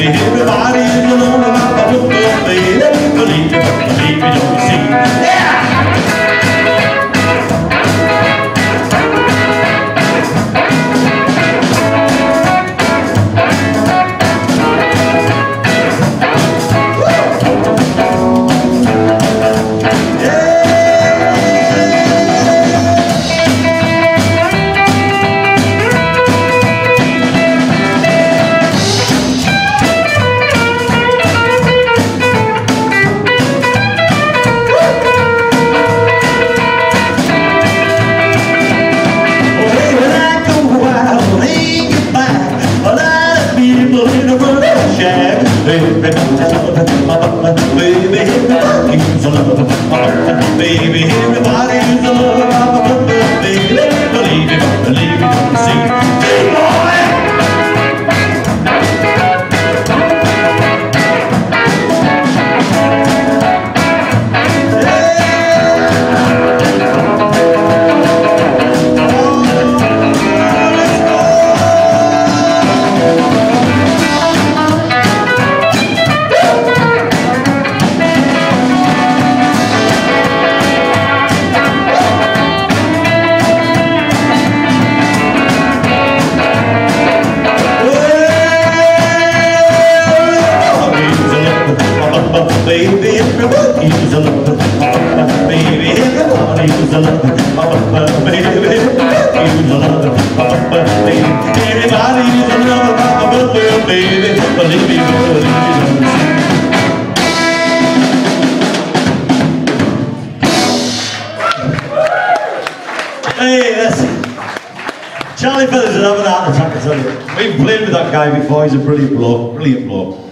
baby, everybody is alone about my book, baby. Believe me, don't you see? Yeah! Baby, everybody is a lover of a baby. Believe me, don't see. Hey, boy! Baby, everybody's a lover. Baby, everybody's a lover. Baby, everybody's a lover. Everybody's a lover, baby. Believe me, hey, that's Charlie Feathers is having a heart attack, I tell you. We've played with that guy before, he's a brilliant bloke,